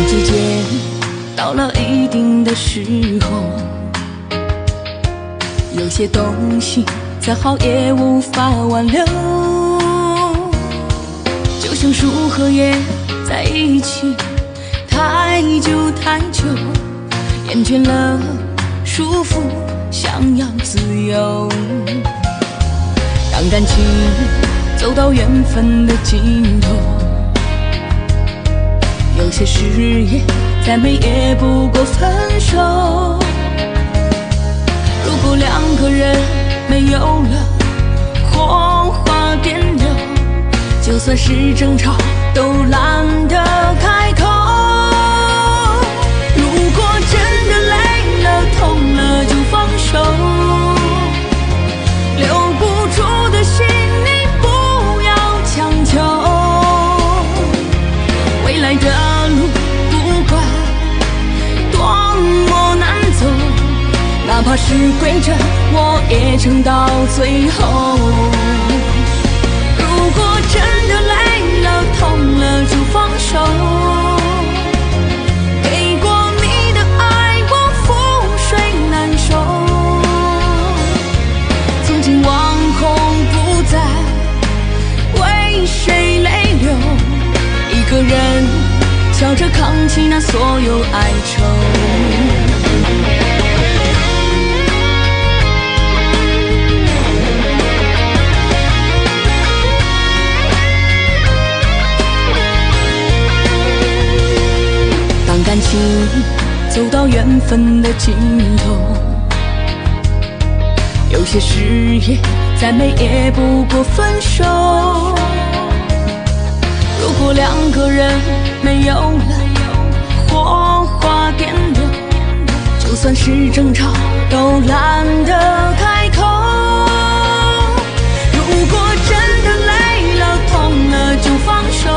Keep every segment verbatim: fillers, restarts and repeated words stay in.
季节到了一定的时候，有些东西再好也无法挽留，就像树和叶在一起太久太久，厌倦了束缚，想要自由。当感情走到缘分的尽头，有些誓言再美也不过分手。如果两个人没有了火花点流，就算是争吵都懒得开口。如果真的累了痛了就放手，留不住的心你不要强求，未来的路不管多么难走，哪怕是跪着我也撑到最后。如果真的累了痛了就放手，给过你的爱我覆水难收，从今往后不再为谁泪流，一个人笑着扛起那所有哀愁。当感情走到缘分的尽头，有些誓言再美也不过分手。如果两个人没有了火花点流，就算是争吵都懒得开口。如果真的累了痛了就放手，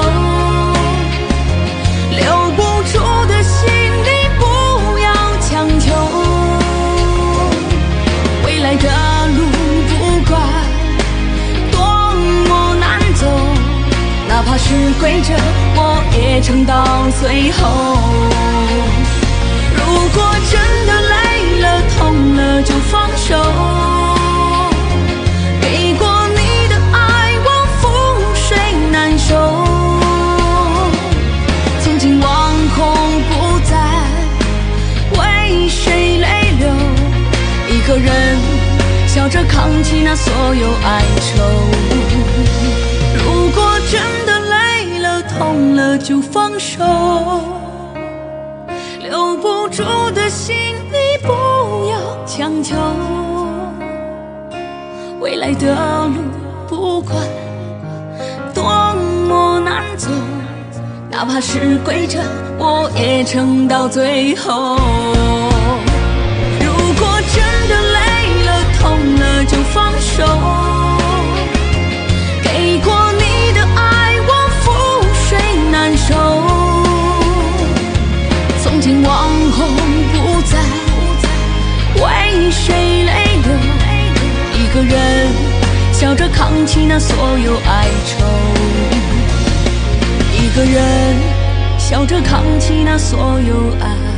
留不住的心你不要强求，未来的路不管多么难走，哪怕是跪着我也撑到最后。如果真的累了痛了就放手，给过你的爱我覆水难收，从今往后不再为谁泪流，一个人笑着扛起那所有哀愁。如果真的累了痛了就放手，留不住的心你不要强求，未来的路不管多么难走，哪怕是跪着我也撑到最后。如果真的累了痛了就放手，给过你的爱我覆水难收，从今往后不再为谁泪流，一个人笑着扛起那所有哀愁，一个人笑着扛起那所有爱。